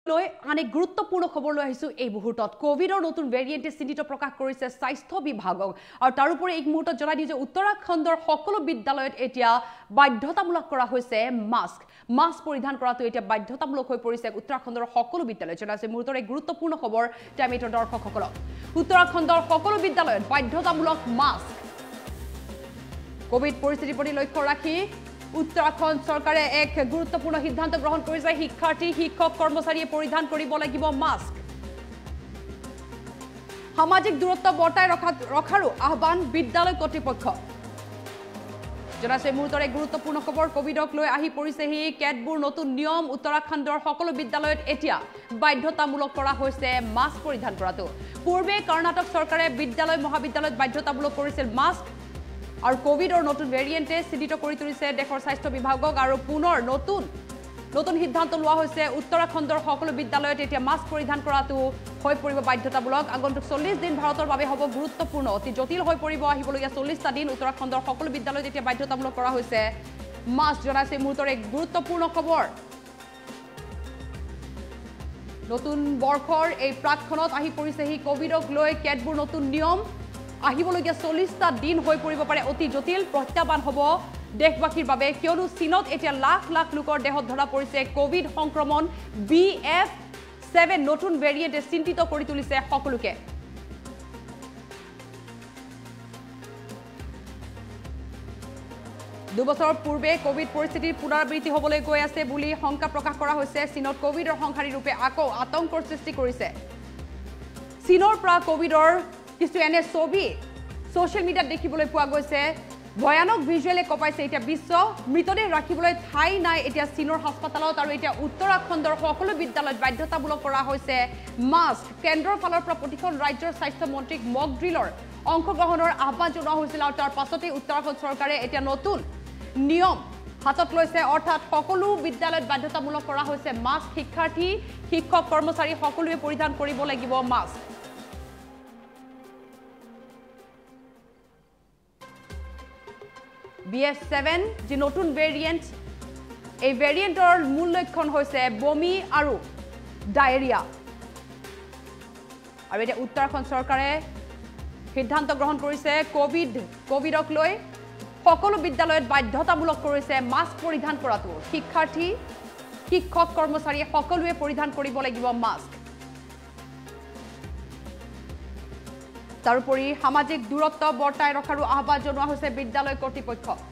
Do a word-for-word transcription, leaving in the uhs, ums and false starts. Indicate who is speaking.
Speaker 1: লৈ আনে গুৰুত্বপূৰ্ণ খবৰ লৈ আহিছো এই মুহূৰ্তত কোভিডৰ নতুন ভেৰিয়েণ্টে চিন্তিত প্ৰকাশ কৰিছে স্বাস্থ্য বিভাগক আৰু তাৰ উপৰি এই মুহূৰ্তত জনাই দিছে উত্তৰাখণ্ডৰ সকলো বিদ্যালয়ত এতিয়া বাধ্যতামূলক কৰা হৈছে মাস্ক মাস্ক পৰিধান কৰাটো এতিয়া বাধ্যতামূলক হৈ পৰিছে উত্তৰাখণ্ডৰ সকলো বিদ্যালয়ত জনাইছে মুহূৰ্তৰ এই গুৰুত্বপূৰ্ণ খবৰ টাইমেটৰ দৰ্শকসকলক উত্তৰাখণ্ডৰ সকলো বিদ্যালয়ত বাধ্যতামূলক মাস্ক কোভিড পৰিস্থিতিৰ প্ৰতি লক্ষ্য ৰাখি উত্তৰাখণ্ড চৰকাৰে এক গুৰুত্বপূৰ্ণ সিদ্ধান্ত গ্ৰহণ কৰিছে শিক্ষাৰ্থী শিক্ষক কৰ্মচাৰীয়ে পৰিধান কৰিব লাগিব মাস্ক সামাজিক দূৰত্ব বৰ্তাই ৰখাৰো আহ্বান বিদ্যালয় কৰ্তৃপক্ষ জনাইছে মুহূৰ্তৰ এক গুৰুত্বপূৰ্ণ খবৰ কোভিডক লৈ আহি পৰিছেহি কেতবোৰ নতুন নিয়ম উত্তৰাখণ্ডৰ সকলো বিদ্যালয়ত এতিয়া বাধ্যতামূলক কৰা হৈছে মাস্ক পৰিধান কৰাটো পূৰ্বে কৰ্ণাটক চৰকাৰে বিদ্যালয় মহাবিদ্যালয়ত বাধ্যতামূলক কৰিছিল মাস্ক আৰু কোভিডৰ নতুন ভেৰিয়েণ্টে চিন্তিত কৰি তুলিছে দেশৰ স্বাস্থ্য বিভাগক আৰু পুনৰ নতুন নতুন সিদ্ধান্ত লোৱা হৈছে উত্তৰাখণ্ডৰ সকলো বিদ্যালয়ত এতিয়া মাস্ক পৰিধান কৰাটো হৈ পৰিব বাধ্যতামূলক আগন্তুক চল্লিশ দিন ভাৰতৰ বাবে হ'ব গুৰুত্বপূৰ্ণ অতি জটিল হৈ পৰিব আহিবলগীয়া চল্লিশটা দিন উত্তৰাখণ্ডৰ সকলো বিদ্যালয়ত এতিয়া বাধ্যতামূলক কৰা হৈছে মাস্ক জনাইছে মুহূৰ্তৰ এক গুৰুত্বপূৰ্ণ খবৰ নতুন বৰ্ষৰ এই প্ৰাকখনত আহি পৰিছেহি কোভিডক লৈ কেতবোৰ নতুন নিয়ম আহিবলগীয়া চল্লিশটা দিন হৈ পৰিব পাৰে অতি জটিল প্ৰত্যাহ্বান হ'ব দেশবাসীৰ বাবে কিয়নো চীনত এতিয়া লাখ লাখ লোকৰ দেহত ধৰা পৰিছে কোভিড সংক্ৰমণ বি এফ সেভেন নতুন ভেৰিয়েণ্টে চিন্তিত কৰি তুলিছে সকলোকে দুবছৰ পূৰ্বে কোভিড পৰিস্থিতিৰ পুনৰাবৃত্তি হ'বলৈ গৈ আছে বুলি শংকা প্ৰকাশ কৰা হৈছে চীনত কোভিডৰ সংহাৰী ৰূপে আকৌ আতংকৰ সৃষ্টি কৰিছে চীনৰ পৰা কোভিডৰ কিছু এনে ছবি সোশ্যাল মিডিয়াত দেখিবলৈ পোৱা গৈছে ভয়ানক ভিজুৱেলে কপাইছে এতিয়া বিশ্ব মৃতদেহ ৰাখিবলৈ ঠাই নাই এতিয়া চীনৰ হাস্পতালত আৰু এতিয়া উত্তৰাখণ্ডৰ সকলো বিদ্যালয়ত বাধ্যতামূলক কৰা হৈছে মাস্ক কেন্দ্ৰৰ ফালৰ পৰা প্ৰতিখন ৰাজ্যৰ স্বাস্থ্য মন্ত্ৰীক মক ড্ৰিলৰ অংশগ্ৰহণৰ আহ্বান জনোৱা হৈছিল আৰু তাৰ পাছতে উত্তৰাখণ্ড চৰকাৰে এতিয়া নতুন নিয়ম হাতত লৈছে অৰ্থাৎ সকলো বিদ্যালয়ত বাধ্যতামূলক কৰা হৈছে মাস্ক শিক্ষাৰ্থী শিক্ষক কৰ্মচাৰী সকলোৱে পৰিধান কৰিব লাগিব মাস্ক বি এফ সেভেন যি নতুন ভেৰিয়েণ্ট এই ভেৰিয়েণ্টৰ মূল লক্ষণ হৈছে বমি আৰু ডায়েৰিয়া আৰু এতিয়া উত্তৰাখণ্ড চৰকাৰে সিদ্ধান্ত গ্ৰহণ কৰিছে কোভিড কোভিডক লৈ সকলো বিদ্যালয়ত বাধ্যতামূলক কৰিছে মাস্ক পৰিধান কৰাটো শিক্ষাৰ্থী শিক্ষক কৰ্মচাৰীয়ে সকলোৱে পৰিধান কৰিব লাগিব মাস্ক তাৰোপৰি সামাজিক দূৰত্ব বৰ্তাই ৰখাৰো আহ্বান জনোৱা হৈছে বিদ্যালয় কৰ্তৃপক্ষ